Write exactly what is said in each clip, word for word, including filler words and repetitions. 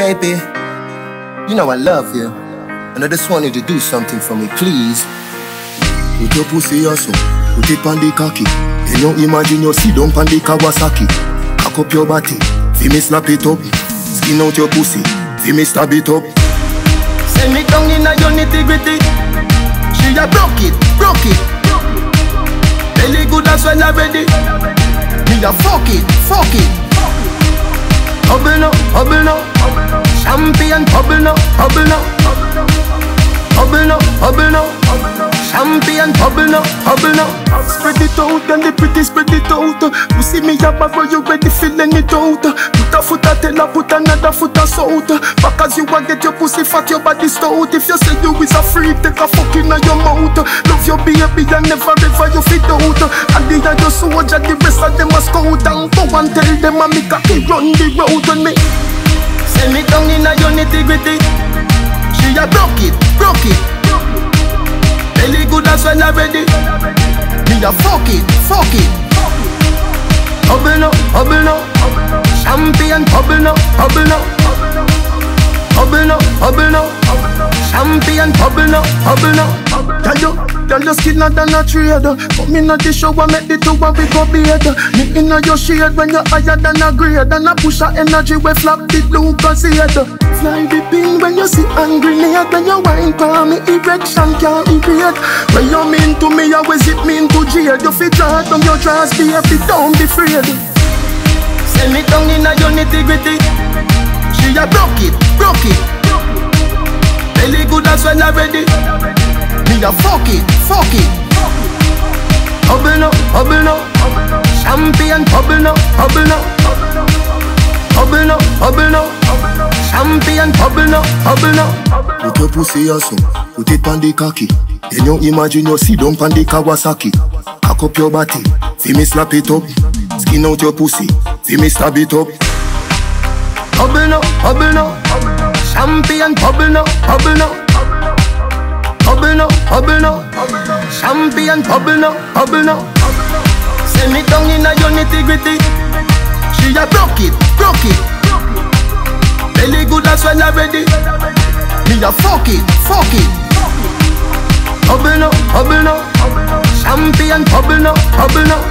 Baby, you know I love you, and I just want you to do something for me, please. Put your pussy also, put it on the cocky. Then you imagine you sit down on the Kawasaki. Cock up your body, feel me slap it up. Skin out your pussy, feel me stab it up. Send me down in a your nitty-gritty. She a broke it, broke it. Belly good as well already. Me a fuck it, fuck it. Bubble no, bubble no. Champion bubble no, bubble no. Bubble no, bubble no. Champion bubble no, bubble no. Spread it out and the pretty spread it out. You see me a bag where you ready feeling it out. Put a foot a tell her put another foot a south. Back as you a get your pussy fat your body stout. If you say you is a freak take a fuck in your mouth. Love your baby and never ever you fit out. And the other soldier the rest of them a scout. And go and tell them a make a kid run the road on me. Send me down in a your nitty-gritty. She a broke it, broke it. Belly good as well already. Me a fuck it, fuck it. Bubble no, bubble no. Champion bubble no, bubble no. Bubble no, bubble no. Champion bubble no, bubble no. Tell you, tell your skin not than a trade. Come in the show and make the two and we go bed. Me in your shade when you're higher than a grade. And I push a energy we flap the blue concede. Fly the pin when you see angry grenade. When you wine for me erection can't evade. When you mean to me always it mean to jade. You fit draw down your dress baby don't be afraid. Send me down in a your nitty-gritty. She a broke it, broke it. Belly good as well already. Me a fuck it, fuck it. Bubble no, bubble no. Champion bubble no, bubble no. Bubble no, bubble no. Champion bubble no, bubble no. Put your pussy also, put it on the cocky. Then you imagine you sit down on the Kawasaki. Cock up your body, feel me slap it up. Skin out your pussy, feel me stab it up. Bubble no, bubble no. Champion bubble no, bubble no. Bubble no, bubble no. Champion bubble no, bubble no. Send me down in a your nitty-gritty. She a broke it, broke it. Belly good as well already. Me a fuck it, fuck it. Bubble no, bubble no. Champion bubble no, bubble no.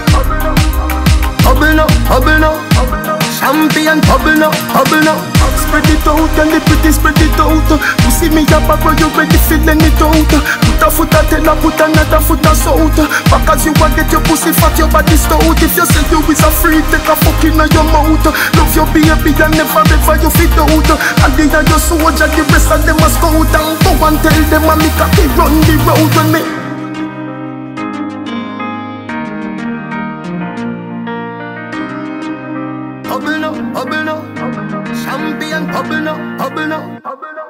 Bubble no, bubble no. Champion bubble no, bubble no. Spread it out and the pretty spread it out. You see me a bag where you ready feeling it out. Put a foot a tell her put another foot a south. Back as you a get your pussy fat your body stout. If you say you is a freak take a fuck in your mouth. Love your baby and never ever you fit out. And the other soldier the rest of them a scout. And go and tell them a make a kid run the road on me. Bubble no, bubble no. Champion bubble no, bubble no.